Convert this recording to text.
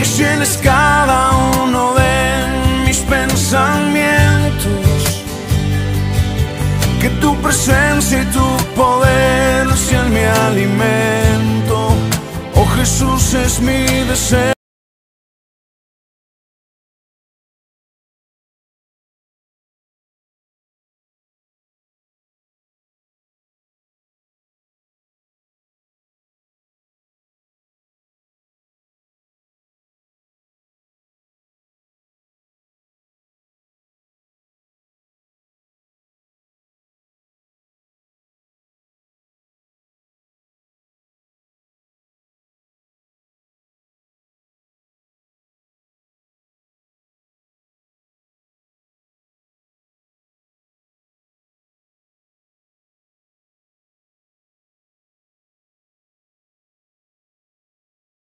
llenes cada uno de mis pensamientos, que tu presencia y tu poder sean mi alimento. Oh Jesús, es mi deseo.